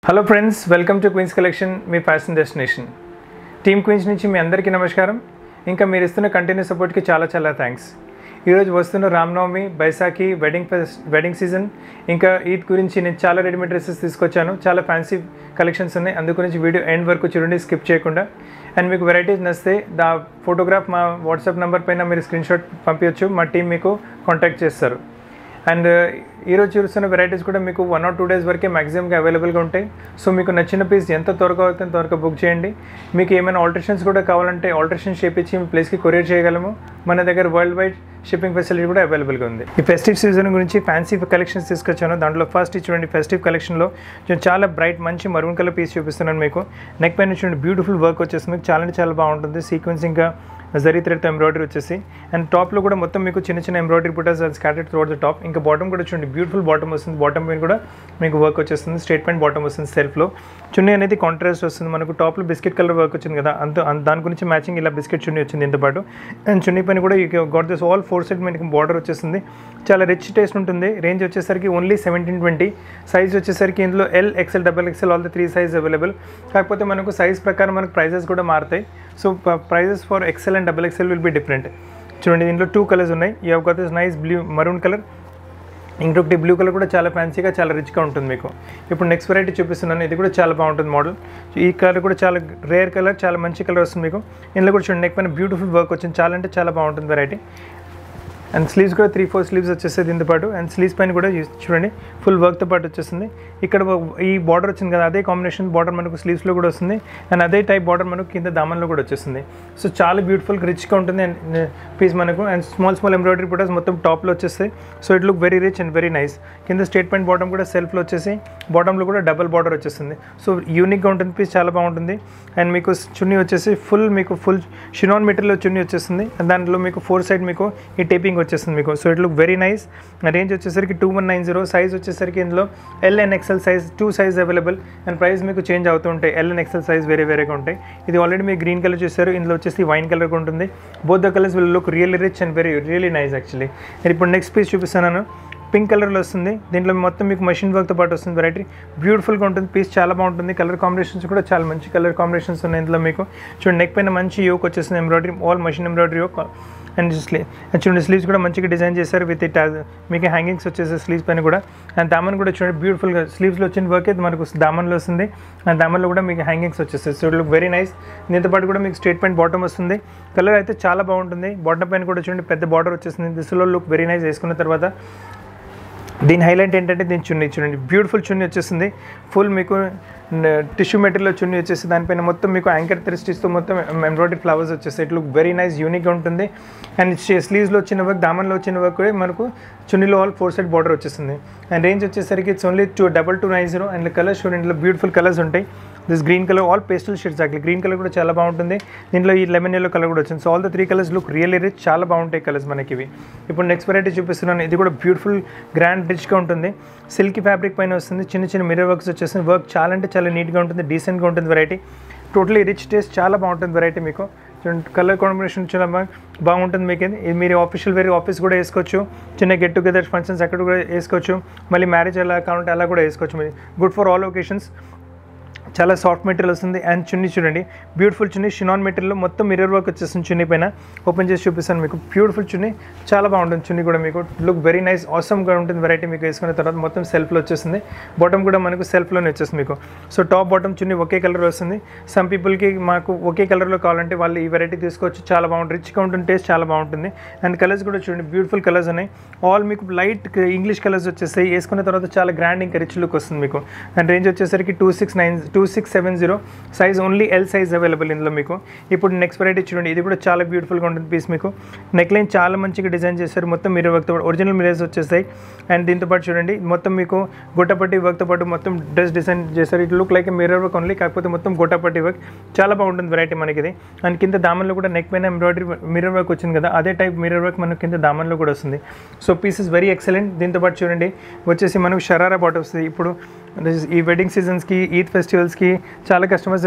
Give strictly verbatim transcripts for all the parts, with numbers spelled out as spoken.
Hello friends, welcome to Queens collection, మీ fashion destination. Team Queens నుంచి మీ అందరికీ నమస్కారం. ఇంకా మీరు ఇస్తున్న కంటిన్యూస్ సపోర్ట్కి చాలా చాలా థ్యాంక్స్. ఈరోజు వస్తున్న Ramanavami, Baisakhi, wedding fest wedding season, ఇంకా ఈద్ గురించి నేను చాలా రెడీమేడ్ డ్రెస్సెస్ తీసుకొచ్చాను. చాలా ఫ్యాన్సీ కలెక్షన్స్ ఉన్నాయి. అందు గురించి వీడియో ఎండ్ వరకు చూడండి, స్కిప్ చేయకుండా. అండ్ మీకు వెరైటీస్ నచ్చితే దా ఫోటోగ్రాఫ్ మా వాట్సాప్ నెంబర్ పైన మీరు స్క్రీన్ షాట్ పంపించవచ్చు. మా టీం మీకు కాంటాక్ట్ చేస్తారు. అండ్ ఈరోజు చూస్తున్న వెరైటీస్ కూడా మీకు వన్ ఆర్ టూ డేస్ వరకే మ్యాక్సిమంగా అవైలబుల్గా ఉంటాయి. సో మీకు నచ్చిన పీస్ ఎంత త్వరగా అవుతుంది త్వరగా బుక్ చేయండి. మీకు ఏమైనా ఆల్టరేషన్స్ కూడా కావాలంటే ఆల్టరేషన్స్ చేపించి మీ ప్లేస్కి కొరియర్ చేయగలము. మన దగ్గర వరల్డ్ వైడ్ షిప్పింగ్ ఫెసిలిటీ కూడా అవైలబుల్గా ఉంది. ఈ ఫెస్టివ్ సీజన్ గురించి ఫ్యాన్సీ కలెక్షన్స్ తీసుకొచ్చాను. దాంట్లో ఫస్ట్ చూడండి, ఫెస్టివ్ కలెక్షన్లో చాలా బ్రైట్ మంచి మరూన్ కలర్ పీస్ చూపిస్తున్నాను మీకు. నెక్ పైన చూడండి, బ్యూటిఫుల్ వర్క్ వచ్చేసి మీకు చాలా చాలా బాగుంటుంది. సీక్వెన్స్ ఇంకా జరీ థ్రెడ్తో ఎంబ్రాయిడరీ వచ్చేసి, అండ్ టాప్లో కూడా మొత్తం మీకు చిన్న చిన్న ఎంబ్రాయిడరీ బుటాస్ స్కాటర్డ్ త్రూఅవుట్ ద టాప్. ఇంకా బాటమ్ కూడా చూడండి, బ్యూటిఫుల్ బాటమ్ వస్తుంది. బాటమ్ పైన కూడా మీకు వర్క్ వచ్చేస్తుంది. స్ట్రేట్ ప్యాంట్ బాటమ్ వస్తుంది. సెల్ఫ్లో చున్నీ అనేది కాంట్రాస్ట్ వస్తుంది. మనకు టాప్లో బిస్కెట్ కలర్ వర్క్ వచ్చింది కదా, అంత దాని గురించి మ్యాచింగ్ ఇలా బిస్కెట్ చున్నీ వచ్చింది ఇంత పాటు. అండ్ చున్నీ పైన కూడా you got this all four side మనకి బార్డర్ వచ్చేస్తుంది. చాలా రిచ్ టేస్ట్ ఉంటుంది. రేంజ్ వచ్చేసరికి ఓన్లీ సెవెంటీన్ ట్వంటీ. సైజ్ వచ్చేసరికి ఇందులో L, XL, double XL all the three size available. కాకపోతే మనకు సైజ్ ప్రకారం మనకు ప్రైజెస్ కూడా మారుతాయి. So prices for XL and double XL will be different. చూడండి, దీంట్లో టూ కలర్స్ ఉన్నాయి. ఈ యొక్క నైస్ బ్లూ మరూన్ కలర్, ఇంకొకటి బ్లూ కలర్ కూడా చాలా ఫ్యాన్సీగా చాలా రిచ్గా ఉంటుంది మీకు. ఇప్పుడు నెక్స్ట్ వెరైటీ చూపిస్తున్నాను. ఇది కూడా చాలా బాగుంటుంది మోడల్. ఈ కలర్ కూడా చాలా రేర్ కలర్, చాలా మంచి కలర్ వస్తుంది మీకు. ఇందులో కూడా చూడండి, నెక్ పైన బ్యూటిఫుల్ వర్క్ వచ్చింది. చాలా అంటే చాలా బాగుంటుంది వెరైటీ. అండ్ స్లీవ్స్ కూడా త్రీ ఫోర్ స్లీవ్స్ వచ్చేస్తుంది దీంతో పాటు. అండ్ స్లీవ్స్ పైన కూడా చూడండి ఫుల్ వర్క్తో పాటు వచ్చేస్తుంది. ఇక్కడ ఈ బార్డర్ వచ్చింది కదా, అదే కాంబినేషన్ బార్డర్ మనకు స్లీవ్స్లో కూడా వస్తుంది. అండ్ అదే టైప్ బార్డర్ మనకు కింద దామన్లో కూడా వచ్చేస్తుంది. సో చాలా బ్యూటిఫుల్ రిచ్గా ఉంటుంది అండ్ పీస్ మనకు. అండ్ స్మాల్ స్మాల్ ఎంబ్రాయిడరీ బుటాస్ మొత్తం టాప్లో వచ్చేస్తాయి. So it look very rich and very nice. కింద స్ట్రేట్ ప్యాంట్ బాటమ్ కూడా సెల్ఫ్లో వచ్చేసి, బాటంలో కూడా డబల్ బార్డర్ వచ్చేస్తుంది. సో యూనిక్గా ఉంటుంది పీస్, చాలా బాగుంటుంది. అండ్ మీకు చున్నీ వచ్చేసి ఫుల్ మీకు ఫుల్ షినాన్ మెటీరియల్ చున్నీ వచ్చేస్తుంది. అండ్ దాంట్లో మీకు ఫోర్ సైడ్ మీకు ఈ టేపింగ్ వచ్చేస్తుంది మీకు. So it look very nice. Range వచ్చేసరికి two one nine zero. Size వచ్చేసరికి ఇందులో L and XL size two size available. And price మీకు చేంజ్ అవుతూ ఉంటాయి. ఎల్ అండ్ ఎక్సెల్ సైజ్ వేరే వేరేగా ఉంటాయి. ఇది ఆల్రెడీ మీరు గ్రీన్ కలర్ చూసారు, ఇందులో వచ్చేసి వైన్ కలర్ ఉంటుంది. Both the colours will look really rich and very really nice actually. నేను ఇప్పుడు నెక్స్ట్ పీస్ చూపిస్తున్నాను. పింక్ కలర్లో వస్తుంది. దీంట్లో మొత్తం మీకు మషిన్ వర్క్తో పాటు వస్తుంది వెరైటీ. బ్యూటిఫుల్గా ఉంటుంది పీస్, చాలా బాగుంటుంది. కలర్ కాంబినేషన్స్ కూడా చాలా మంచి కలర్ కాంబినేషన్స్ ఉన్నాయి ఇందులో మీకు. చూడండి, నెక్ పైన మంచి యోక్ వచ్చేస్తుంది, embroidery all machine embroidery yoke. And స్లీ చూడండి, స్లీవ్స్ కూడా మంచిగా డిజైన్ చేశారు విత్ ఇట్ మీకు హ్యాంగింగ్స్ వచ్చేసి స్లీవ్స్ పైన కూడా. అండ్ దామన్ కూడా చూడండి బ్యూటిఫుల్గా స్లీవ్స్లో వచ్చిన వర్క్ అయితే మనకు దామన్లో వస్తుంది. అండ్ దామన్లో కూడా మీకు హ్యాంగింగ్స్ వచ్చేస్తాయి. So look very nice. దీంతో పాటు కూడా మీకు స్ట్రేట్ ప్యాంట్ బాటమ్ వస్తుంది. కలర్ అయితే చాలా బాగుంటుంది. బాటమ్ పైన కూడా చూడండి పెద్ద బార్డర్ వచ్చేస్తుంది. దిస్లో లుక్ వెరీ నైస్. వేసుకున్న తర్వాత దీని హైలైట్ ఏంటంటే దీని చున్నీ చూడండి, బ్యూటిఫుల్ చున్నీ వచ్చేస్తుంది. ఫుల్ మీకు టిష్యూ మెటీరియల్ చున్నీ వచ్చేసి, దానిపైన మొత్తం మీకు యాంకర్ త్రీ స్టిచ్తో మొత్తం ఎంబ్రాయిడరీ ఫ్లవర్స్ వచ్చేస్తాయి. ఇట్ లుక్ వెరీ నైస్, యూనిక్గా ఉంటుంది. అండ్ స్లీవ్స్లో వచ్చిన వర్క్, దామన్లో వచ్చిన వర్క్ కూడా మనకు చున్నీలో ఆల్ ఫోర్ సైడ్ బార్డర్ వచ్చేస్తుంది. అండ్ రేంజ్ వచ్చేసరికి it's only two double two nine zero. And colours చూడండి, ఇందులో బ్యూటిఫుల్ కలర్స్ ఉంటాయి. This green colour all pastel shades actually. Green colour కూడా చాలా బాగుంటుంది. దీంట్లో ఈ లెమన్ ఎల్లో కలర్ కూడా వచ్చింది. So all the three colours look really rich, చాలా బాగుంటాయి కలర్స్ మనకి ఇవి. ఇప్పుడు నెక్స్ట్ వెరైటీ చూపిస్తున్నాను. ఇది కూడా బ్యూటిఫుల్ గ్రాండ్ రిచ్గా ఉంటుంది. సిల్కీ ఫ్యాబ్రిక్ పైన వస్తుంది. చిన్న చిన్న మిర్రర్ వర్క్స్ వచ్చేస్తుంది. వర్క్ చాలా అంటే చాలా నీట్గా ఉంటుంది, డీసెంట్గా ఉంటుంది వెరైటీ. టోటలీ రిచ్ టేస్ట్, చాలా బాగుంటుంది వెరైటీ మీకు. కలర్ కాంబినేషన్ చాలా బాగుంటుంది మీకు. ఇది మీరు ఆఫీషియల్ వేరే ఆఫీస్ కూడా వేసుకోవచ్చు. చిన్న గెట్ టుగెదర్ ఫంక్షన్స్ అక్కడ కూడా వేసుకోవచ్చు. మళ్ళీ మ్యారేజ్ ఎలా కావాలంటే అలా కూడా వేసుకోవచ్చు. మీరు గుడ్ ఫర్ ఆల్ ఒకేషన్స్. చాలా సాఫ్ట్ మెటీరియల్ వస్తుంది. అండ్ చున్నీ చూడండి, బ్యూటిఫుల్ చున్నీ షినాన్ మెటీరియల్ మొత్తం మిర్రర్ వర్క్ వచ్చేస్తుంది. చున్నీ పైన ఓపెన్ చేసి చూపిస్తాను మీకు. బ్యూటిఫుల్ చున్నీ, చాలా బాగుంటుంది చున్నీ కూడా మీకు. లుక్ వెరీ నైస్, ఆసమ్గా ఉంటుంది వెరైటీ మీకు. వేసుకున్న తర్వాత మొత్తం సెల్ఫ్లో వచ్చేస్తుంది. బాటమ్ కూడా మనకు సెల్ఫ్లోనే వచ్చేస్తుంది మీకు. సో టాప్ బాటమ్ చున్నీ ఒకే కలర్ వస్తుంది. సమ్ పీపుల్కి మాకు ఒకే కలర్లో కావాలంటే వాళ్ళు ఈ వెరైటీ తీసుకోవచ్చు. చాలా బాగుంటుంది, రిచ్గా ఉంటుంది, టేస్ట్ చాలా బాగుంటుంది. అండ్ కలర్స్ కూడా చూడండి, బ్యూటిఫుల్ కలర్స్ ఉన్నాయి. ఆల్ మీకు లైట్ ఇంగ్లీష్ కలర్స్ వచ్చేస్తాయి. వేసుకున్న తర్వాత చాలా గ్రాండ్ ఇంకా రిచ్ లుక్ వస్తుంది మీకు. అండ్ రేంజ్ వచ్చేసరికి two six nine two six seven zero. Size only L size available ఇందులో మీకు. ఇప్పుడు నెక్స్ట్ వెరైటీ చూడండి, ఇది కూడా చాలా బ్యూటిఫుల్గా ఉంటుంది పీస్ మీకు. నెక్ లైన్ చాలా మంచిగా డిజైన్ చేశారు. మొత్తం మిర్రర్ వర్క్తో ఒరిజినల్ మిర్రర్స్ వచ్చేస్తాయి. అండ్ దీంతో పాటు చూడండి మొత్తం మీకు గొట్టపట్టి వర్క్తో పాటు మొత్తం డ్రెస్ డిజైన్ చేశారు. It look like mirror work only, కాకపోతే మొత్తం గొట్టపట్టి వర్క్. చాలా బాగుంటుంది వెరైటీ మనకి ఇది. అండ్ కింద దామన్లో కూడా నెక్ పైన ఎంబ్రాయిడరీ మిర్రర్ వర్క్ వచ్చింది కదా, అదే టైప్ మిర్రర్ వర్క్ మనకు కింద దామన్లో కూడా వస్తుంది. So piece is very excellent. దీంతో పాటు చూడండి వచ్చేసి మనకు షరారా బాటమ్ వస్తుంది. ఇప్పుడు ఈ వెడ్డింగ్ సీజన్స్కి, ఈద్ ఫెస్టివల్స్కి చాలా కస్టమర్స్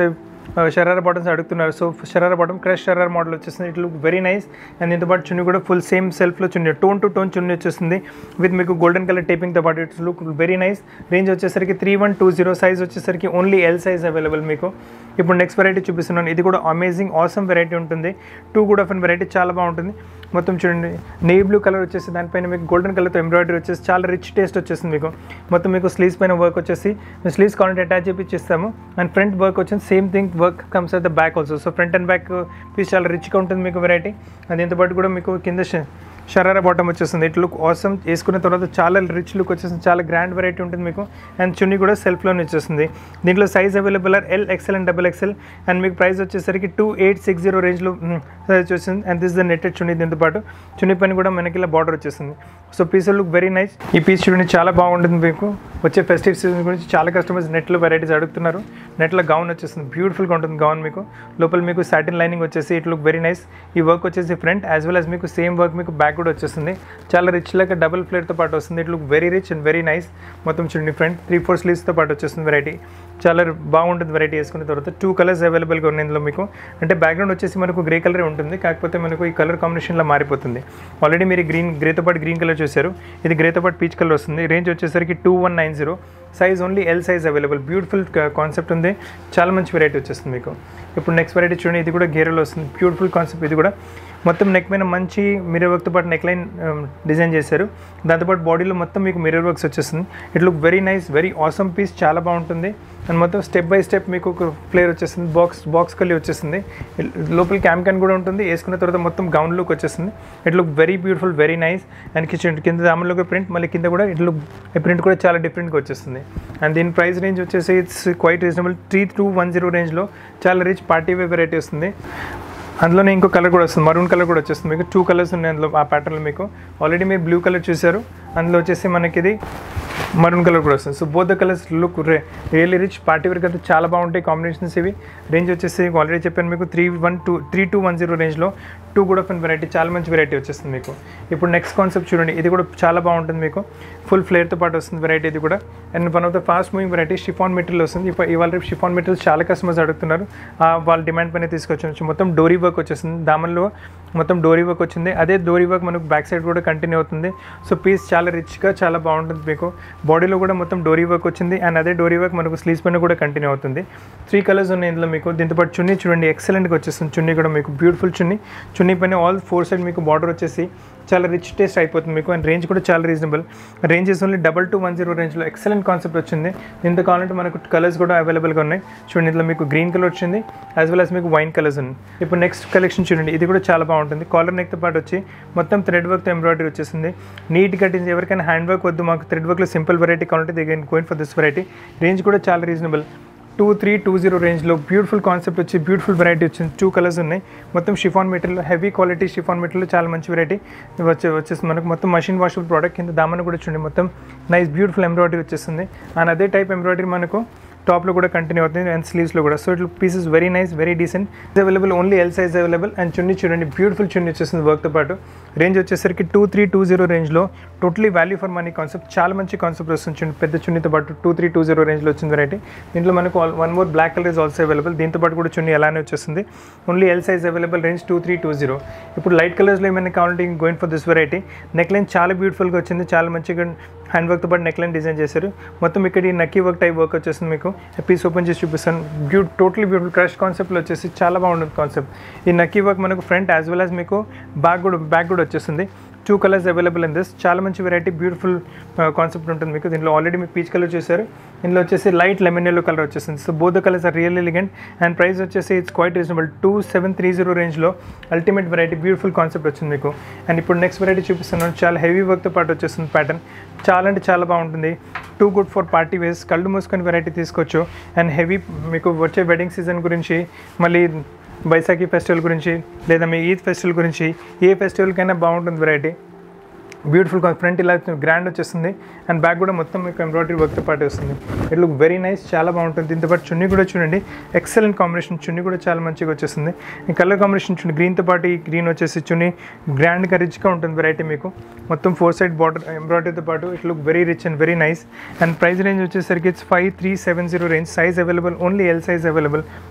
షరారా బాటమ్స్ అడుగుతున్నారు. So sharara bottom crush sharara model వచ్చేస్తుంది. It look very nice. And దీంతో పాటు చున్నీ కూడా ఫుల్ సేమ్ సెల్ఫ్లో చున్నీ, టోన్ టు టోన్ చున్నీ వచ్చేస్తుంది విత్ మీకు గోల్డెన్ కలర్ టేపింగ్తో పాటు. It's look very nice. Range వచ్చేసరికి three one two zero, size వచ్చేసరికి ఓన్లీ ఎల్ సైజ్ అవైలబుల్ మీకు. ఇప్పుడు నెక్స్ట్ వెరైటీ చూపిస్తున్నాను. ఇది కూడా అమేజింగ్ ఆసమ్ వెరైటీ ఉంటుంది. టూ కూడా ఆఫ్ వెరైటీ చాలా బాగుంటుంది. మొత్తం చూడండి, నేవీ బ్లూ కలర్ వచ్చేసి దానిపైన మీకు గోల్డెన్ కలర్తో ఎంబ్రాయిడరీ వచ్చేసి చాలా రిచ్ టేస్ట్ వచ్చేసింది మీకు. మొత్తం మీకు స్లీవ్స్ పైన వర్క్ వచ్చేసి స్లీవ్స్ కావాలంటే అటాచ్ చేపిస్తాము. అండ్ ఫ్రంట్ వర్క్ వచ్చేసి same thing work comes at the back also. So front and back piece చాలా రిచ్గా ఉంటుంది మీకు వెరైటీ. అండ్ దీంతో పాటు కూడా మీకు కింద షరారా బాటమ్ వచ్చేస్తుంది. It look awesome. వేసుకున్న తర్వాత చాలా రిచ్ లుక్ వచ్చేస్తుంది, చాలా గ్రాండ్ వెరైటీ ఉంటుంది మీకు. అండ్ చున్నీ కూడా సెల్ఫ్లోనే వచ్చేస్తుంది. దీంట్లో size available are L, XL and double XL. And మీకు ప్రైస్ వచ్చేసరికి టూ ఎయిట్ సిక్స్ జీరో రేంజ్లో సైజ్ వచ్చేసింది. అండ్ దిస్ ద నెట్టెడ్ చున్నీ. దీంతో పాటు చున్నీ పైన కూడా మనకి ఇలా బార్డర్ వచ్చేస్తుంది. So piece look very nice. ఈ పీస్ చూడండి చాలా బాగుంటుంది మీకు. వచ్చే ఫెస్టివ్ సీజన్ గురించి చాలా కస్టమర్స్ నెట్లో వెరైటీస్ అడుగుతున్నారు. నెట్లో గౌన్ వచ్చేస్తుంది, బ్యూటిఫుల్గా ఉంటుంది గౌన్ మీకు. లోపల మీకు సాటిన్ లైనింగ్ వచ్చేసి ఇట్ లుక్ వెరీ నైస్. ఈ వర్క్ వచ్చేసి ఫ్రంట్ యాజ్ వెల్ యాజ్ మీకు సేమ్ వర్క్ మీకు బ్యాక్ కూడా వచ్చేస్తుంది. చాలా రిచ్ లాగా డబుల్ ఫ్లేర్తో పాటు వస్తుంది. It look very rich and very nice. మొత్తం చూడండి ఫ్రంట్ త్రీ ఫోర్ స్లీవ్స్తో పాటు వచ్చేస్తుంది వెరైటీ. చాలా బాగుంటుంది వెరైటీ. వేసుకున్న తర్వాత టూ కలర్స్ అవైలబుల్గా ఉన్నాయి ఇందులో మీకు. అంటే బ్యాక్గ్రౌండ్ వచ్చేసి మనకు గ్రే కలరే ఉంటుంది, కాకపోతే మనకు ఈ కలర్ కాంబినేషన్లో మారిపోతుంది. ఆల్రెడీ మీరు గ్రీన్ గ్రేతో పాటు గ్రీన్ కలర్ చూశారు, ఇది గ్రేతో పాటు పీచ్ కలర్ వస్తుంది. రేంజ్ వచ్చేసరికి two one nine zero, size only L size available. Beautiful concept ఉంది, చాలా మంచి వెరైటీ వచ్చేస్తుంది మీకు. ఇప్పుడు నెక్స్ట్ వెరైటీ చూడండి, ఇది కూడా గేరలో వస్తుంది. Beautiful concept. ఇది కూడా మొత్తం నెక్ మీద మంచి మిర్రర్ వర్క్తో పాటు నెక్ లైన్ డిజైన్ చేశారు. దాంతోపాటు బాడీలో మొత్తం మీకు మిర్రర్ వర్క్స్ వచ్చేస్తుంది. It look very nice, very awesome piece, చాలా బాగుంటుంది. అండ్ మొత్తం స్టెప్ బై స్టెప్ మీకు ఒక ఫ్లేర్ వచ్చేస్తుంది. బాక్స్ బాక్స్ కల్లి వచ్చేస్తుంది. లోపల క్యామ్ క్యాన్ కూడా ఉంటుంది. వేసుకున్న తర్వాత మొత్తం గౌన్ లుక్ వచ్చేస్తుంది. It look very beautiful, very nice. And కిచెన్ కింద దామలో ప్రింట్, మళ్ళీ కింద కూడా ఇట్ లుక్ ప్రింట్ కూడా చాలా డిఫరెంట్గా వచ్చేస్తుంది. అండ్ దీని ప్రైస్ రేంజ్ వచ్చేసి it's quite reasonable. Three two one zero రేంజ్లో చాలా రిచ్ పార్టీ వేర్ వెరైటీ వస్తుంది. అందులోనే ఇంకో కలర్ కూడా వస్తుంది, మరూన్ కలర్ కూడా వచ్చేస్తుంది మీకు. టూ కలర్స్ ఉన్నాయి అందులో ఆ ప్యాటర్న్లో మీకు. ఆల్రెడీ మీరు బ్లూ కలర్ చూశారు, అందులో వచ్చేసి మనకి ఇది మరూన్ కలర్ కూడా వస్తుంది. So both the colours look రే రియల్లీ రిచ్ పార్టీ వేర్ కదా, చాలా బాగుంటాయి కాంబినేషన్స్ ఇవి. రేంజ్ వచ్చేసి ఆల్రెడీ చెప్పాను మీకు three one two three two one zero రేంజ్లో టూ కూడా ఫన్ వెరైటీ, చాలా మంచి వెరైటీ వచ్చేస్తుంది మీకు. ఇప్పుడు నెక్స్ట్ కాన్సెప్ట్ చూడండి, ఇది కూడా చాలా బాగుంటుంది మీకు. ఫుల్ ఫ్లేర్తో పాటు వస్తుంది వెరైటీ ఇది కూడా. And one of the fast moving variety chiffon material వస్తుంది. ఇప్పుడు ఇవాళ రేపు షిఫాన్ మెటీరియల్స్ చాలా కస్టమర్స్ అడుగుతున్నారు, వాళ్ళ డిమాండ్ పైన తీసుకొచ్చి మొత్తం డోరీ వర్క్ వచ్చేస్తుంది. దామన్లో మొత్తం డోరీ వర్క్ వచ్చింది. అదే డోరీ వర్క్ మనకు బ్యాక్ సైడ్ కూడా కంటిన్యూ అవుతుంది. సో పీస్ చాలా రిచ్గా చాలా బాగుంటుంది మీకు. బాడీలో కూడా మొత్తం డోరీ వర్క్ వచ్చింది. అండ్ అదే డోరీ వర్క్ మనకు స్లీవ్స్ పైన కూడా కంటిన్యూ అవుతుంది. త్రీ కలర్స్ ఉన్నాయి ఇందులో మీకు. దీంతో పాటు చున్నీ చూడండి, ఎక్సలెంట్గా వచ్చేస్తుంది. చున్నీ కూడా మీకు బ్యూటిఫుల్ చున్నీ. చున్నీ పైన ఆల్ ఫోర్ సైడ్ మీకు బార్డర్ వచ్చేసి చాలా రిచ్ టేస్ట్ అయిపోతుంది మీకు. అండ్ రేంజ్ కూడా చాలా reasonable. Ranges only double two one zero రేంజ్లో ఎక్సలెంట్ కాన్సెప్ట్ వచ్చింది. దీంతో కావాలంటే మనకు కలర్స్ కూడా అవైలబుల్గా ఉన్నాయి. చూడండి, ఇందులో మీకు గ్రీన్ కలర్ వచ్చింది, యాజ్ వెల్ యాజ్ మీకు వైన్ కలర్స్ ఉన్నాయి. ఇప్పుడు నెక్స్ట్ కలెక్షన్ చూడండి, ఇది కూడా చాలా బాగుంటుంది. కాలర్ నెక్తో పాటు వచ్చి మొత్తం థ్రెడ్ వర్క్తో ఎంబ్రాయిడరీ వచ్చేసింది. Neat cutting. ఎవరికైనా హ్యాండ్ వర్క్ వద్దు, మాకు థ్రెడ్ వర్క్లో సింపుల్ వెరైటీ కావాలంటే they can going for this variety. Range కూడా చాలా reasonable. Two three two zero రేంజ్లో బ్యూటిఫుల్ కాన్సెప్ట్ వచ్చి బ్యూటిఫుల్ వెరైటీ వచ్చింది. టూ కలర్స్ ఉన్నాయి. మొత్తం chiffon material, heavy quality chiffon material, చాలా మంచి వెరైటీ వచ్చే వచ్చేస్తుంది మనకు. మొత్తం మషిన్ వాషబుల్ ప్రోడక్ట్. కింద దామను కూడా చూడండి, మొత్తం నైస్ బ్యూటిఫుల్ ఎంబ్రాయిడరీ వచ్చేస్తుంది. అండ్ అదే టైప్ ఎంబ్రాయిడరీ మనకు టాప్లో కూడా కంటిన్యూ అవుతుంది అండ్ స్లీవ్స్లో కూడా. So it pieces very nice, very decent. Is available only L size available. And చున్నీ చూడండి, బ్యూటిఫుల్ చున్నీ వచ్చేస్తుంది వర్క్తో పాటు. రేంజ్ వచ్చేసరికి టూ త్రీ టూ జీరో రేంజ్లో totally value for money concept, చాలా మంచి కాన్సెప్ట్ వస్తుంది. చూడండి, పెద్ద చున్నీతో పాటు టూ త్రీ టూ జీరో రేంజ్లో వచ్చింది వెరైటీ. దీంట్లో మనకు one more black colour is also available. దీంతో పాటు కూడా చున్నీ అలానే వచ్చేస్తుంది. Only L size available. Range two three two zero. ఇప్పుడు లైట్ కలర్స్లో ఏమైనా కావాలంటే going for this variety. Neck line చాలా బ్యూటిఫుల్గా వచ్చింది, చాలా మంచిగా హ్యాండ్ వర్క్తో పాటు నెక్ లైన్ డిజైన్ చేశారు. మొత్తం ఇక్కడ ఈ నక్కీ వర్క్ టైప్ వర్క్ వచ్చేస్తుంది మీకు. పీస్ ఓపెన్ చేసి చూపిస్తాను. బ్యూ టోటలీ బ్యూటిఫుల్ క్రష్ కాన్సెప్ట్లో వచ్చేసి చాలా బాగుంటుంది కాన్సెప్ట్. ఈ నక్కీ వర్క్ మనకు ఫ్రంట్ యాజ్ వెల్ యాజ్ మీకు బ్యాక్ కూడా బ్యాక్ కూడా వచ్చేస్తుంది. Two colours available in this. చాలా మంచి వెరైటీ, బ్యూటిఫుల్ కాన్సెప్ట్ ఉంటుంది మీకు. దీంట్లో ఆల్రెడీ మీకు పీచ్ కలర్ చేశారు, ఇందులో వచ్చేసి లైట్ లెమన్ ఎల్లో కలర్ వచ్చేసింది. So both the colours are real elegant. And price వచ్చేసి it's quite reasonable. Two seven three zero రేంజ్లో అల్టిమేట్ వెరైటీ, బ్యూటిఫుల్ కాన్సెప్ట్ వచ్చింది మీకు. అండ్ ఇప్పుడు నెక్స్ట్ వెరైటీ చూపిస్తున్నాను. చాలా హెవీ వర్క్తో పాటు వచ్చేస్తుంది ప్యాటర్న్. చాలా అంటే చాలా బాగుంటుంది. Too good for party wears, కళ్ళు మూసుకొని వెరైటీ తీసుకోవచ్చు. అండ్ హెవీ మీకు వచ్చే వెడ్డింగ్ సీజన్ గురించి, మళ్ళీ బైసాఖీ ఫెస్టివల్ గురించి, లేదా మీ ఈద్ ఫెస్టివల్ గురించి, ఏ ఫెస్టివల్కైనా బాగుంటుంది వెరైటీ. బ్యూటిఫుల్ ఫ్రంట్ ఇలా గ్రాండ్ వచ్చేస్తుంది. అండ్ బ్యాక్ కూడా మొత్తం మీకు ఎంబ్రాయిడరీ వర్క్తో పాటు వస్తుంది. ఇట్ లుక్ వెరీ నైస్, చాలా బాగుంటుంది. దీంతో పాటు చున్నీ కూడా చూడండి, ఎక్సలెంట్ కాంబినేషన్. చున్నీ కూడా చాలా మంచిగా వచ్చేస్తుంది. ఈ కలర్ కాంబినేషన్ చూడండి, గ్రీన్తో పాటు ఈ గ్రీన్ వచ్చేసి చున్నీ గ్రాండ్గా రిచ్గా ఉంటుంది వెరైటీ మీకు. మొత్తం ఫోర్ సైడ్ బార్డర్ ఎంబ్రాయిడరీతో పాటు it look very rich and very nice. And price range వచ్చేసరికి it's five three seven zero range. Size available only L size available.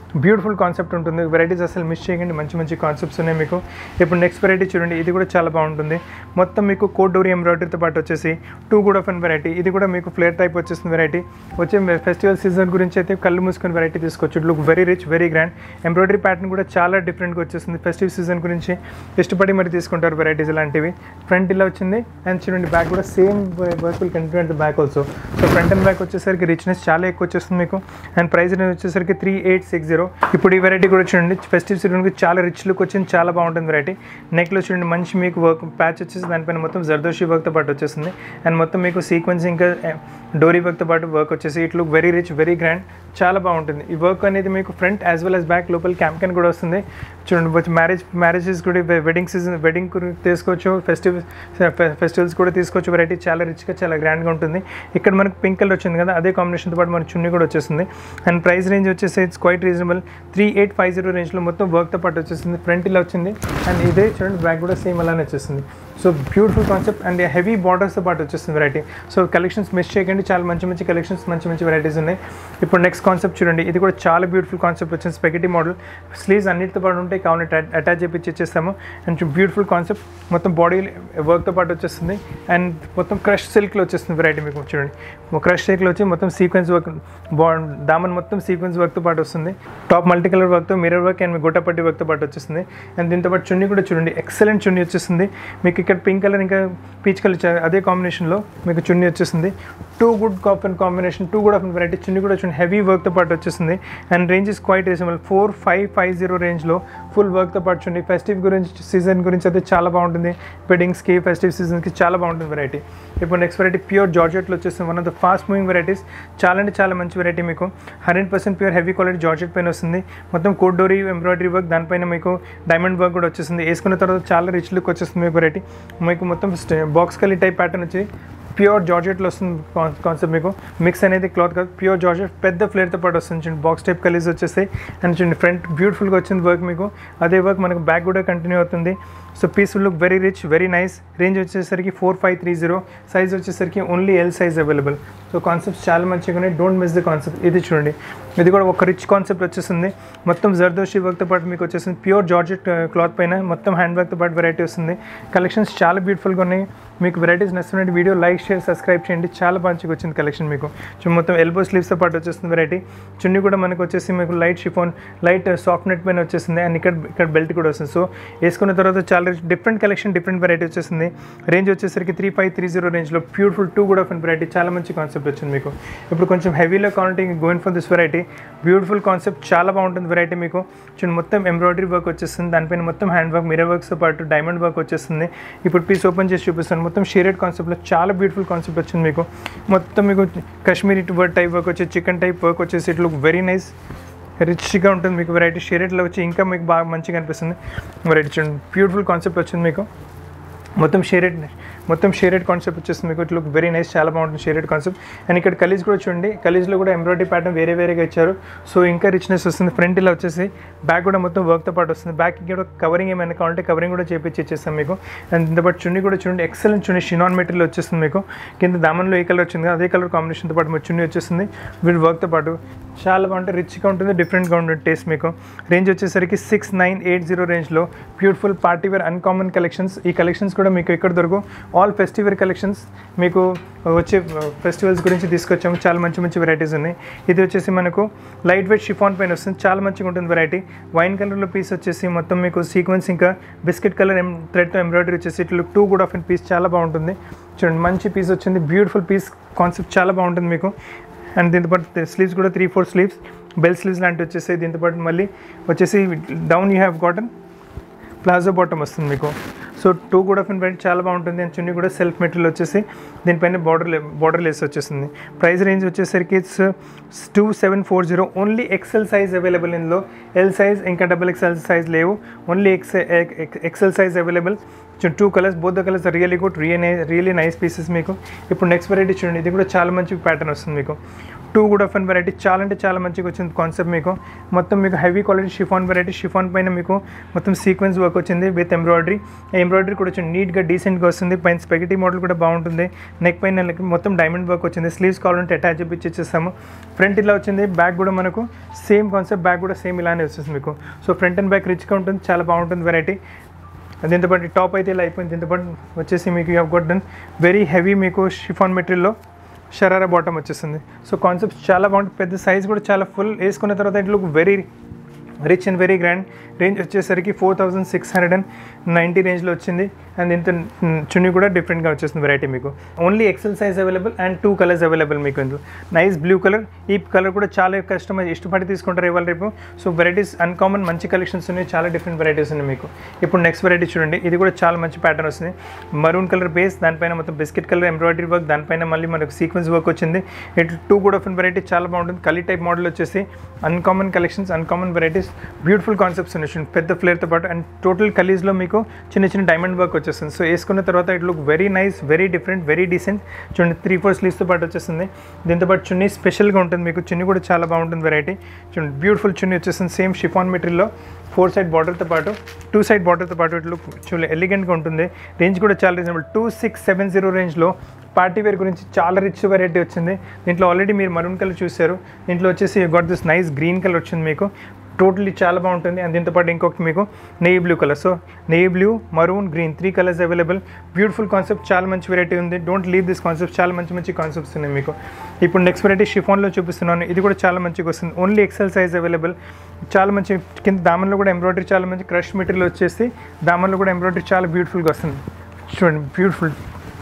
Beautiful concept ఉంటుంది. వెరైటీస్ అసలు మిస్ చేయకండి, మంచి మంచి కాన్సెప్ట్స్ ఉన్నాయి మీకు. ఇప్పుడు నెక్స్ట్ వెరైటీ చూడండి, ఇది కూడా చాలా బాగుంటుంది. మొత్తం మీకు కోట్ డోరీ ఎంబ్రాయిడరీతో పాటు వచ్చేసి too good of and variety. ఇది కూడా మీకు ఫ్లేర్ టైప్ వచ్చేస్తుంది వెరైటీ. వచ్చే ఫెస్టివల్ సీజన్ గురించి అయితే కళ్ళు మూసుకొని వెరైటీ తీసుకోవచ్చు. Look very rich, very grand. Embroidery pattern కూడా చాలా డిఫరెంట్గా వచ్చేస్తుంది. ఫెస్టివ్ సీజన్ గురించి ఇష్టపడి మరి తీసుకుంటారు వెరైటీస్ ఇలాంటివి. ఫ్రంట్ ఇలా వచ్చింది అండ్ చూడండి బ్యాక్ కూడా same work will continue at the back also. So front and back వచ్చేసరికి రిచ్నెస్ చాలా ఎక్కువ వచ్చేస్తుంది మీకు. అండ్ ప్రైస్ అనేది వచ్చేసరికి త్రీ ఎయిట్ సిక్స్ జీరో. ఇప్పుడు ఈ వెరైటీ కూడా చూడండి, ఫెస్టివ్ సీజన్కి చాలా రిచ్ లుక్ వచ్చింది, చాలా బాగుంటుంది వెరైటీ. నెక్లో చూడండి మంచి మీకు వర్క్ ప్యాచ్ వచ్చేసి దానిపైన మొత్తం జర్దోషి వర్క్తో పాటు వచ్చేస్తుంది. అండ్ మొత్తం మీకు సీక్వెన్స్ ఇంకా డోరీ వర్క్తో పాటు వర్క్ వచ్చేసి it look very rich, very grand, చాలా బాగుంటుంది. ఈ వర్క్ అనేది మీకు front as well as back లోపల క్యాంప్కెన్ కూడా వస్తుంది. చూడండి మ్యారేజ్ మ్యారేజెస్ కూడా వెడ్డింగ్ సీజన్ వెడ్డింగ్ తీసుకోవచ్చు, ఫెస్టివ్ ఫెస్టివల్స్ కూడా తీసుకోవచ్చు. వెరైటీ చాలా రిచ్గా చాలా గ్రాండ్గా ఉంటుంది. ఇక్కడ మనకు పింక్ కలర్ వచ్చింది కదా, అదే కాంబినేషన్తో పాటు మన చున్నీ కూడా వచ్చేస్తుంది. అండ్ ప్రైస్ రేంజ్ వచ్చేసి it's quite reasonable. Three eight five zero రేంజ్లో మొత్తం వర్క్తో పాటు వచ్చేస్తుంది. ఫ్రంట్ ఇలా వచ్చింది అండ్ ఇదే చూడండి బ్యాక్ కూడా సేమ్ అలానే వచ్చేస్తుంది. So beautiful concept and heavy బార్డర్స్తో పాటు వచ్చేస్తుంది వెరైటీ. సో కలెక్షన్స్ మిస్ చేయకండి, చాలా మంచి మంచి కలెక్షన్స్, మంచి మంచి వెరైటీస్ ఉన్నాయి. ఇప్పుడు నెక్స్ట్ కాన్సెప్ట్ చూడండి, ఇది కూడా చాలా బ్యూటిఫుల్ కాన్సెప్ట్ వచ్చింది. స్పెగటీ మోడల్, స్లీవ్స్ అన్నిటితో పాటు ఉంటాయి, కావాలి అటాచ్ చేపించి ఇచ్చేస్తాము. అండ్ బ్యూటిఫుల్ కాన్సెప్ట్, మొత్తం బాడీ వర్క్తో పాటు వచ్చేస్తుంది. అండ్ మొత్తం క్రష్ సిల్క్లో వచ్చేస్తుంది వెరైటీ మీకు. చూడండి క్రష్ సిల్క్లో వచ్చి మొత్తం సీక్వెన్స్ వర్క్, బా దామన్ మొత్తం సీక్వెన్స్ వర్క్తో పాటు వస్తుంది. టాప్ మల్టీ కలర్ వర్క్తో మిర్రర్ వర్క్ అండ్ గొట్టపట్టి వర్క్తో పాటు వచ్చేస్తుంది. అండ్ దీంతో పాటు చున్నీ కూడా చూడండి ఎక్సలెంట్ చున్నీ వచ్చేస్తుంది మీకు. ఇక్కడ పింక్ కలర్ ఇంకా పీచ్ కలర్ అదే కాంబినేషన్లో మీకు చున్నీ వచ్చేస్తుంది. Too good cop and combination, too good of and variety. Chunni కూడా చూడండి హెవీ వర్క్తో పాటు వచ్చేస్తుంది. And range is quite reasonable. Four five five zero రేంజ్లో ఫుల్ వర్క్తో పాటు చూడండి. ఫెస్టివ్ గురించి సీజన్ గురించి అయితే చాలా బాగుంటుంది. వెడ్డింగ్స్కి ఫెస్టివ్ సీజన్కి చాలా బాగుంటుంది వెరైటీ. ఇప్పుడు నెక్స్ట్ వెరైటీ ప్యూర్ జార్జెట్లో వచ్చేస్తుంది. One of the fast moving varieties, చాలా అంటే చాలా మంచి వెరైటీ మీకు. Hundred percent pure heavy quality georgette పైన వస్తుంది. మొత్తం కోట్ డోరీ ఎంబ్రాయిడరీ వర్క్, దానిపైన మీకు డైమండ్ వర్క్ కూడా వచ్చేస్తుంది. వేసుకున్న తర్వాత చాలా రిచ్ లుక్ వచ్చేస్తుంది మీకు వెరైటీ. మీకు మొత్తం బాక్స్ కలీ టైప్ ప్యాటర్న్ వచ్చి ప్యూర్ జార్జెట్లో వస్తుంది కాన్సెప్ట్ మీకు. మిక్స్ అనేది క్లాత్ కాదు, ప్యూర్ జార్జెట్ పెద్ద ఫ్లేర్తో పాటు వస్తుంది. చూడండి బాక్స్ టైప్ కలీస్ వచ్చేస్తాయి. అండ్ చూడండి ఫ్రంట్ బ్యూటిఫుల్గా వచ్చింది వర్క్ మీకు. అదే వర్క్ మనకు బ్యాక్ కూడా కంటిన్యూ అవుతుంది. So piece look very rich, very nice. Range వచ్చేసరికి four five three zero. Size వచ్చేసరికి only L size available. So concepts చాలా మంచిగా ఉన్నాయి, డోంట్ మిస్ ద కాన్సెప్ట్. ఇది చూడండి, ఇది కూడా ఒక రిచ్ కాన్సెప్ట్ వచ్చేస్తుంది. మొత్తం జర్దోషి వర్క్తో పాటు మీకు వచ్చేస్తుంది. ప్యూర్ జార్జెట్ క్లాత్ పైన మొత్తం హ్యాండ్ వర్క్తో పాటు వెరైటీ వస్తుంది. కలెక్షన్స్ చాలా బ్యూటిఫుల్గా ఉన్నాయి. మీకు వెరైటీస్ నచ్చుతున్న వీడియో లైక్ షేర్ సబ్స్క్రైబ్ చేయండి. చాలా మంచిగా వచ్చింది కలెక్షన్ మీకు. మొత్తం ఎల్బో స్లీవ్స్తో పాటు వచ్చేస్తుంది వెరైటీ. చున్నీ కూడా మనకు వచ్చేసి మీకు light chiffon, light soft net పైన వచ్చేస్తుంది. అండ్ ఇక్కడ ఇక్కడ బెల్ట్ కూడా వస్తుంది. సో వేసుకున్న తర్వాత చాలా డిఫరెంట్ కలెక్షన్, డిఫరెంట్ వెరైటీ వచ్చేస్తుంది. రేంజ్ వచ్చేసరికి త్రీ ఫైవ్ త్రీ జీరో రేంజ్లో బ్యూటిఫుల్ టూ కూడా ఆఫ్ వెరైటీ, చాలా మంచి కాన్సెప్ట్ వచ్చింది మీకు. ఇప్పుడు కొంచెం హెవీలో కావాలంటే going for this variety. Beautiful concept, చాలా బాగుంటుంది వెరైటీ మీకు. చూడండి మొత్తం ఎంబ్రాయిడరీ వర్క్ వచ్చేస్తుంది, దానిపైన మొత్తం హ్యాండ్ వర్క్, మిర్రర్ వర్క్స్తో పాటు డైమండ్ వర్క్ వచ్చేస్తుంది. ఇప్పుడు పీస్ ఓపెన్ చేసి చూపిస్తాను. మొత్తం షేడెడ్ కాన్సెప్ట్లో చాలా బ్యూటిఫుల్ కాన్సెప్ట్ వచ్చింది మీకు. మొత్తం మీకు కాశ్మీరీ వర్క్ టైప్ వర్క్ వచ్చి, చికెన్ టైప్ వర్క్ వచ్చేసి ఇట్ లుక్ వెరీ నైస్, రిచ్గా ఉంటుంది మీకు వెరైటీ. షేడెడ్లో వచ్చి ఇంకా మీకు బాగా మంచిగా అనిపిస్తుంది వెరైటీ. చూడండి బ్యూటిఫుల్ కాన్సెప్ట్ వచ్చింది మీకు. మొత్తం షేడెడ్ మొత్తం షేడెడ్ కాన్సెప్ట్ వచ్చేస్తుంది మీకు. ఇట్ లుక్ వెరీ నైస్, చాలా బాగుంటుంది షేడెడ్ కాన్సెప్ట్. అండ్ ఇక్కడ కలీజ్ కూడా చూడండి, కలీజ్లో కూడా ఎంబ్రాయిడరీ ప్యాటర్న్ వేరే వేరేగా ఇచ్చారు. సో ఇంకా రిచ్నెస్ వస్తుంది. ఫ్రంట్ ఇలా వచ్చేసి బ్యాక్ కూడా మొత్తం వర్క్తో పాటు వస్తుంది. బ్యాక్ కూడా కవరింగ్ ఏమైనా కావాలంటే కవరింగ్ కూడా చేపించి ఇచ్చేస్తాం మీకు. అండ్ దీంతో పాటు చున్నీ కూడా చూడండి ఎక్సలెంట్ చున్నీ, షినాన్ మెటీరియల్ వచ్చేస్తుంది మీకు. కింద దామన్లో ఏ కలర్ వచ్చింది అదే కలర్ కాంబినేషన్తో పాటు మీకు చున్నీ వచ్చేస్తుంది. వీటి వర్క్తో పాటు చాలా బాగుంటుంది, రిచ్గా ఉంటుంది, డిఫరెంట్గా ఉంటుంది టేస్ట్ మీకు. రేంజ్ వచ్చేసరికి సిక్స్ నైన్ ఎయిట్ జీరో రేంజ్లో బ్యూటిఫుల్ పార్టీవేర్ అన్కామన్ కలెక్షన్స్. ఈ కలెక్షన్స్ కూడా మీకు ఎక్కడ దొరుకు, ఆల్ ఫెస్టివల్ కలెక్షన్స్ మీకు వచ్చే ఫెస్టివల్స్ గురించి తీసుకొచ్చాము. చాలా మంచి మంచి వెరైటీస్ ఉన్నాయి. ఇది వచ్చేసి మనకు లైట్ వెయిట్ షిఫాన్ పైన వస్తుంది, చాలా మంచిగా ఉంటుంది వెరైటీ. వైన్ కలర్లో పీస్ వచ్చేసి మొత్తం మీకు సీక్వెన్స్ ఇంకా బిస్కెట్ కలర్ ఎం థ్రెడ్తో ఎంబ్రాయిడరీ వచ్చేసి ఇట్లా too good of and piece చాలా బాగుంటుంది. చూడండి మంచి పీస్ వచ్చింది, బ్యూటిఫుల్ పీస్ కాన్సెప్ట్ చాలా బాగుంటుంది మీకు. అండ్ దీంతో పాటు స్లీవ్స్ కూడా three four sleeves, bell sleeves లాంటివి వచ్చేసి. దీంతో పాటు మళ్ళీ వచ్చేసి down you have cotton palazzo bottom వస్తుంది మీకు. సో టూ కూడా ఆఫ్ అండ్ చాలా బాగుంటుంది. అండ్ చున్నీ కూడా సెల్ఫ్ మెటీరియల్ వచ్చేసి దీనిపైన బార్డర్ బార్డర్ లేస్ వచ్చేస్తుంది. ప్రైస్ రేంజ్ వచ్చేసరికి it's two seven four zero. Only XL size available ఇందులో. ఎల్ సైజ్ ఇంకా డబుల్ ఎక్సెల్ సైజ్ లేవు, ఓన్లీ ఎక్సె XL size available. Two colours, both the colours really good, real really nice pieces మీకు. ఇప్పుడు next variety చూడండి, ఇది కూడా చాలా మంచి ప్యాటర్న్ వస్తుంది మీకు. టూ కూడా ఫన్ వెరైటీ చాలా అంటే చాలా మంచిగా వచ్చింది కాన్సెప్ట్ మీకు. మొత్తం మీకు heavy quality chiffon variety, chiffon పైన మీకు మొత్తం సీక్వెన్స్ వర్క్ వచ్చింది విత్ ఎంబ్రాయిడరీ. ఎంబ్రాయిడరీ కూడా వచ్చింది నీట్గా డీసెంట్గా వస్తుంది. పైన స్పెగటీ మోడల్ కూడా బాగుంటుంది. నెక్ పైన మొత్తం డైమండ్ వర్క్ వచ్చింది. స్లీవ్స్ కావాలంటే అటాచ్ చేసి ఇచ్చేస్తాము. ఫ్రంట్ ఇలా వచ్చింది. బ్యాక్ కూడా మనకు సేమ్ కాన్సెప్ట్, బ్యాక్ కూడా సేమ్ ఇలానే వచ్చేస్తుంది మీకు. సో ఫ్రంట్ అండ్ బ్యాక్ రిచ్గా ఉంటుంది, చాలా బాగుంటుంది వెరైటీ. దీంతోపాటు టాప్ అయితే ఇలా అయిపోయింది. దీంతోపాటు వచ్చేసి మీకు you got done very heavy మీకు షిఫాన్ మెటీరియల్లో షరారా బాటమ్ వచ్చేస్తుంది. సో కాన్సెప్ట్ చాలా బాగుంటుంది. పెద్ద సైజ్ కూడా చాలా ఫుల్ వేసుకున్న తర్వాత it look very rich and very grand. Range వచ్చేసరికి four thousand six hundred and ninety రేంజ్లో వచ్చింది. అండ్ ఇంత చున్నీ కూడా డిఫరెంట్గా వచ్చేస్తుంది వెరైటీ మీకు. Only XL size available and two colours available మీకు. ఇందులో నైస్ బ్లూ కలర్, ఈ కలర్ కూడా చాలా కస్టమర్ ఇష్టపడి తీసుకుంటారు ఇవాళ రేపు. సో వెరైటీస్ అన్కామన్ మంచి కలెక్షన్స్ ఉన్నాయి, చాలా డిఫరెంట్ వెరైటీస్ ఉన్నాయి మీకు. ఇప్పుడు నెక్స్ట్ వెరైటీ చూడండి. ఇది కూడా చాలా మంచి ప్యాటర్న్ వస్తుంది. మరూన్ కలర్ బేస్, దానిపైన మొత్తం బిస్కెట్ కలర్ ఎంబ్రాయిడరీ వర్క్, దానిపైన మళ్ళీ మనకు సీక్వెన్స్ వర్క్ వచ్చింది. ఇటు టూ కూడా ఫన్ వెరైటీ చాలా బాగుంటుంది. కలీ టైప్ మోడల్ వచ్చేసి uncommon collections, uncommon varieties, beautiful concepts ఉన్నాయి పెద్ద ఫ్లేర్తో పాటు. అండ్ టోటల్ కలీజ్లో మీకు చిన్న చిన్న డైమండ్ వర్క్ వచ్చేస్తుంది. సో వేసుకున్న తర్వాత it look very nice, very different, very decent. చూడండి త్రీ ఫోర్ స్లీవ్స్తో పాటు వచ్చేస్తుంది. దీంతోపాటు చున్నీ స్పెషల్గా ఉంటుంది మీకు. చున్నీ కూడా చాలా బాగుంటుంది వెరైటీ. చూడండి బ్యూటిఫుల్ చున్నీ వచ్చేస్తుంది. సేమ్ షిఫాన్ మెటీరియల్లో ఫోర్ సైడ్ బార్డర్తో పాటు టూ సైడ్ బార్డర్తో పాటు ఇట్ లుక్ చూడండి ఎలిగెంట్గా ఉంటుంది. రేంజ్ కూడా చాలా reasonable. Two six seven zero రేంజ్లో పార్టీ వేర్ గురించి చాలా రిచ్ వెరైటీ వచ్చింది. దీంట్లో ఆల్రెడీ మీరు మరూన్ కలర్ చూసారు. దీంట్లో వచ్చేసి got this nice green colour వచ్చింది మీకు. టోటలీ చాలా బాగుంటుంది. అండ్ దీంతోపాటు ఇంకొకటి మీకు navy blue colour. So navy blue, maroon, green three colours available. Beautiful concept, చాలా మంచి వెరైటీ ఉంది. Don't leave this concept. చాలా మంచి మంచి కాన్సెప్ట్స్ ఉన్నాయి మీకు. ఇప్పుడు నెక్స్ట్ వెరైటీ షిఫాన్లో చూపిస్తున్నాను. ఇది కూడా చాలా మంచిగా వస్తుంది. Only XL size available. చాలా మంచి కింద దామన్లో కూడా ఎంబ్రాయిడరీ చాలా మంచి క్రష్ మెటీరియల్ వచ్చేసి దామన్లో కూడా ఎంబ్రాయిడరీ చాలా బ్యూటిఫుల్గా వస్తుంది. చూడండి బ్యూటిఫుల్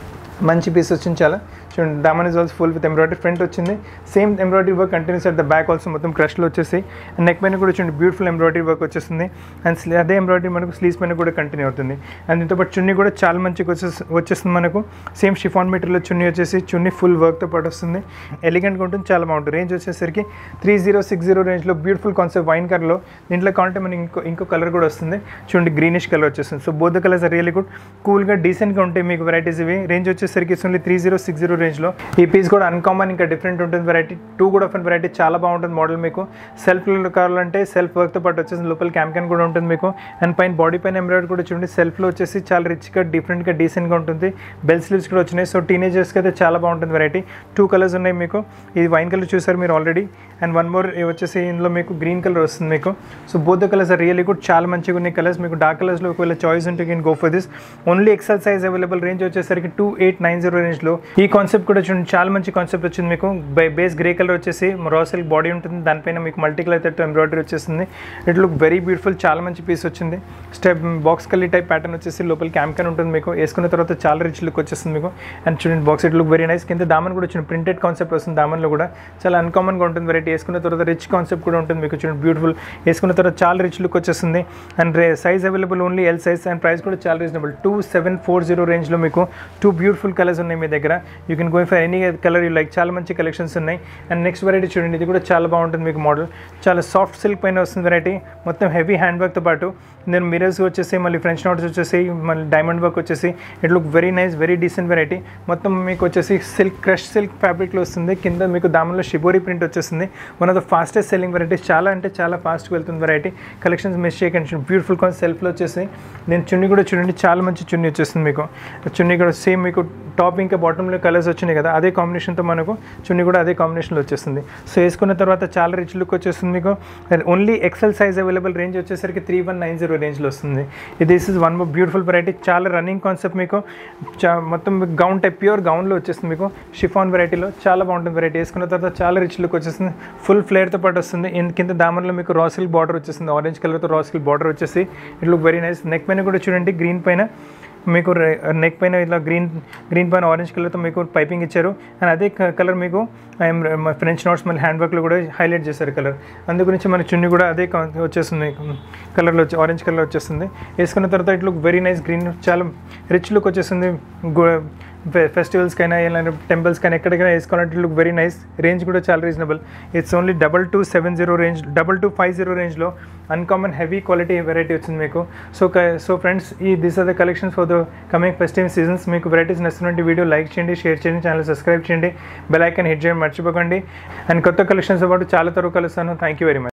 మంచి పీస్ వచ్చింది చాలా. చూడండి daman is also full with embroidery. Front వచ్చింది same embroidery work continues at the back also మొత్తం క్రష్లో వచ్చేసి. అండ్ నెక్ పైన కూడా చూడండి బ్యూటిఫుల్ ఎంబ్రాయిడరీ వర్క్ వచ్చేస్తుంది. అండ్ అదే ఎంబ్రాయిడరీ మనకు స్లీవ్స్ పైన కూడా కంటిన్యూ అవుతుంది. అండ్ దీంతో పాటు చున్నీ కూడా చాలా మంచిగా వచ్చేసి వచ్చేస్తుంది మనకు. సేమ్ షిఫాన్ మెటీరియల్ చున్నీ వచ్చేసి చున్నీ ఫుల్ వర్క్తో పాటు వస్తుంది. ఎలిగెంట్గా ఉంటుంది, చాలా బాగుంటుంది. రేంజ్ వచ్చేసరికి త్రీ జీరో సిక్స్ జీరో రేంజ్లో బ్యూటిఫుల్ కాన్సెప్ట్ వైన్ కలర్లో. దీంట్లో కావాలంటే మనకి ఇంకో ఇంకో కలర్ కూడా వస్తుంది. చూడండి గ్రీనిష్ కలర్ వచ్చేస్తుంది. So both the colours are really good, కూల్గా డీసెంట్గా ఉంటాయి మీకు వెరైటీస్ ఇవి. రేంజ్ వచ్చేసరికి only three zero six zero రేంజ్లో. ఈ పీస్ కూడా అన్కామన్, ఇంకా డిఫరెంట్ ఉంటుంది వెరైటీ. టూ కూడా ఫన్ వెరైటీ చాలా బాగుంటుంది మోడల్ మీకు. సెల్ఫ్ కావాలంటే సెల్ఫ్ వర్క్తో పాటు వచ్చేసి లోపల క్యామ్ క్యాన్ కూడా ఉంటుంది మీకు. అండ్ పైన బాడీ పైన ఎంబ్రాయిడరీ కూడా చూడండి సెల్ఫ్లో వచ్చేసి చాలా రిచ్గా డిఫరెంట్గా డీసెంట్గా ఉంటుంది. బెల్ స్లీవ్స్ కూడా వచ్చినాయి. సో టీనేజర్స్కి అయితే చాలా బాగుంటుంది వెరైటీ. టూ కలర్స్ ఉన్నాయి మీకు. ఇది వైన్ కలర్ చూసారు మీరు ఆల్రెడీ. అండ్ వన్ మోర్ వచ్చేసి ఇందులో మీకు గ్రీన్ కలర్ వస్తుంది మీకు. So both the colours are really good, చాలా మంచిగా ఉన్నాయి కలర్స్ మీకు. డార్క్ కలర్స్లో ఒకవేళ చాయిస్ ఉంటే can go for this. Only XL size available. Range వచ్చేసరికి టూ ఎయిట్ నైన్ జీరో రేంజ్లో. ఈ కాన్సెప్ట్ కూడా చూడండి చాలా మంచి కాన్సెప్ట్ వచ్చింది మీకు. బై బేస్ గ్రే కలర్ వచ్చేసి రా సిల్క్ బాడీ ఉంటుంది. దానిపైన మీకు మల్టీ కలర్ అయితే ఎంబ్రాయిడరీ వచ్చేస్తుంది. ఇట్ లుక్ వెరీ బ్యూటిఫుల్, చాలా మంచి పీస్ వచ్చింది. స్టెప్ బాక్స్ కలీ టైప్ ప్యాటర్న్ వచ్చేసి లోపల క్యామ్ క్యాన్ ఉంటుంది మీకు. వేసుకున్న తర్వాత చాలా రిచ్ లుక్ వచ్చేస్తుంది మీకు. అండ్ చూడండి box it look very nice. కింద దామన్ కూడా వచ్చింది, ప్రింటెడ్ కాన్సెప్ట్ వస్తుంది. దామన్లో కూడా చాలా అన్కామన్గా ఉంటుంది వెరైటీ. వేసుకున్న తర్వాత రిచ్ కాన్సెప్ట్ కూడా ఉంటుంది మీకు. చూడండి బ్యూటిఫుల్, వేసుకున్న తర్వాత చాలా రిచ్ లుక్ వచ్చేస్తుంది. And ray size available only L size. And price కూడా చాలా reasonable. Two seven four zero రేంజ్లో మీకు టూ బ్యూటిఫుల్ కలర్స్ ఉన్నాయి మీ దగ్గర. You can go for any colour you like. చాలా మంచి కలెక్షన్స్ ఉన్నాయి. అండ్ నెక్స్ట్ వెరైటీ చూడండి, ఇది కూడా చాలా బాగుంటుంది మీకు మోడల్. చాలా సాఫ్ట్ సిల్క్ పైన వస్తుంది వెరైటీ. మొత్తం హెవీ హ్యాండ్ వర్క్తో పాటు నేను మిరర్స్ వచ్చేసి మళ్ళీ ఫ్రెంచ్ నోట్స్ వచ్చేసి మళ్ళీ డైమండ్ వర్క్ వచ్చేసి it look very nice, very decent variety. మొత్తం మీకు వచ్చేసి సిల్క్ క్రష్ సిల్క్ ఫ్యాబ్రిక్లో వస్తుంది. కింద మీకు దామన్లో షిబోరి ప్రింట్ వచ్చేస్తుంది. One of the fastest selling varieties. చాలా అంటే చాలా ఫాస్ట్గా వెళ్తుంది వెరైటీ. కలెక్షన్స్ మిస్ చేయకండి. బ్యూటిఫుల్ కాన్ సెల్ఫ్లో వచ్చేసి నేను చున్నీ కూడా చూడండి చాలా మంచి చున్నీ వచ్చేస్తుంది మీకు. చున్నీ కూడా సేమ్ మీకు టాప్ ఇంకా బాటంలో కలర్స్ వచ్చినాయి కదా, అదే కాంబినేషన్తో మనకు చున్నీ కూడా అదే కాంబినేషన్లో వచ్చేస్తుంది. సో వేసుకున్న తర్వాత చాలా రిచ్ లుక్ వచ్చేస్తుంది మీకు. Only XL size available. Range వచ్చేసరికి త్రీ వన్ నైన్ జీరో రేంజ్లో వస్తుంది. ఇది this is one more beautiful variety. చాలా రన్నింగ్ కాన్సెప్ట్ మీకు. మొత్తం గౌన్ టైప్ ప్యూర్ గౌన్లో వచ్చేస్తుంది మీకు. షిఫాన్ వెరైటీలో చాలా బాగుంటుంది వెరైటీ. వేసుకున్న తర్వాత చాలా రిచ్ లుక్ వచ్చేస్తుంది. ఫుల్ ఫ్లేర్తో పాటు వస్తుంది. కింద దామన్లో మీకు రా సిల్క్ బార్డర్ వచ్చేస్తుంది. ఆరెంజ్ కలర్తో రా సిల్క్ బార్డర్ వచ్చేసి it look very nice. Neck పైన కూడా చూడండి గ్రీన్ పైన మీకు నెక్ పైన ఇలా గ్రీన్ గ్రీన్ పైన ఆరెంజ్ కలర్తో మీకు పైపింగ్ ఇచ్చారు. అండ్ అదే కలర్ మీకు ఫ్రెంచ్ నోట్స్ మళ్ళీ హ్యాండ్ వర్క్లో కూడా హైలైట్ చేశారు కలర్. అందు గురించి మన చున్నీ కూడా అదే వచ్చేస్తుంది కలర్లో వచ్చి ఆరెంజ్ కలర్ వచ్చేస్తుంది. వేసుకున్న తర్వాత it look very nice. Green చాలా రిచ్ లుక్ వచ్చేస్తుంది. ఫెస్టివల్స్కి అయినా ఏమైనా టెంపుల్స్కి అయినా ఎక్కడికైనా వేసుకోవాలంటే లుక్ వెరీ నైస్. రేంజ్ కూడా చాలా reasonable. It's only double two seven zero range double two five zero రేంజ్లో అన్కామన్ హెవీ క్వాలిటీ వెరైటీ వచ్చింది మీకు. సో సో ఫ్రెండ్స్, ఈ this are the collections for the coming festive seasons. మీకు varieties నచ్చినటువంటి video like చేయండి, share చేయండి, channel subscribe చేయండి, bell icon hit చేయడం మర్చిపోకండి. అండ్ కొత్త కలెక్షన్స్ పాటు చాలా త్వరగా కలుస్తాను. Thank you very much.